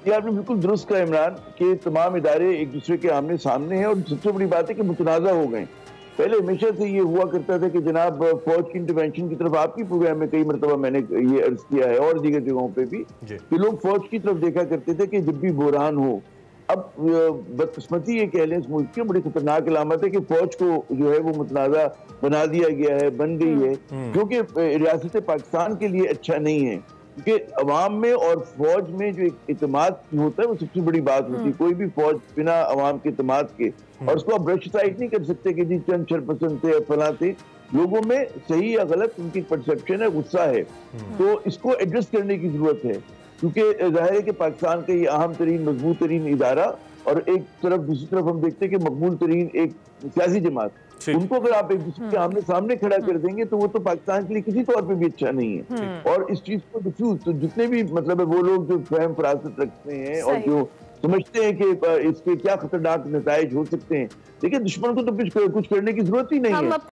یہ آپ نے بالکل درست کہا عمران کہ تمام ادارے ایک دوسرے کے آمنے سامنے ہیں، اور سب سے بڑی بات ہے کہ متنازع ہو گئے۔ پہلے ہمیشہ سے یہ ہوا کرتا تھا کہ جناب فوج کی انٹرونشن کی طرف، آپ کی پروگرام میں کئی مرتبہ میں نے یہ عرض کیا ہے اور دیگر جگہوں پہ بھی، جی کہ لوگ فوج کی طرف دیکھا کرتے تھے کہ جب بھی بحران ہو۔ اب بدقسمتی یہ کہہ لیں اس ملک کی بڑی خطرناک علامت ہے کہ فوج کو جو ہے وہ متنازع بنا دیا گیا ہے، بن گئی ہے، جو کہ ریاست پاکستان کے لیے اچھا نہیں ہے، کیونکہ عوام میں اور فوج میں جو ایک اعتماد ہوتا ہے وہ سب سے بڑی بات ہوتی ہے۔ کوئی بھی فوج بنا عوام کے اعتماد کے، اور اس کو آپ برش سائٹ نہیں کر سکتے کہ جی چند شرپسند تھے فلاں تھے، لوگوں میں صحیح یا غلط ان کی پرسپشن ہے، غصہ ہے، تو اس کو ایڈریس کرنے کی ضرورت ہے، کیونکہ ظاہر ہے کہ پاکستان کا یہ اہم ترین مضبوط ترین ادارہ، اور ایک طرف دوسری طرف ہم دیکھتے ہیں کہ مقبول ترین ایک سیاسی جماعت، ان کو اگر آپ ایک دوسرے کے آمنے سامنے کھڑا کر دیں گے تو وہ تو پاکستان کے لیے کسی طور پہ بھی اچھا نہیں ہے۔ اور اس چیز کو ڈیفیوز، تو جتنے بھی مطلب ہے وہ لوگ جو فہم فراست رکھتے ہیں اور جو سمجھتے ہیں کہ اس کے کیا خطرناک نتائج ہو سکتے ہیں، دیکھیں دشمن کو تو کچھ کرنے کی ضرورت ہی نہیں ہے۔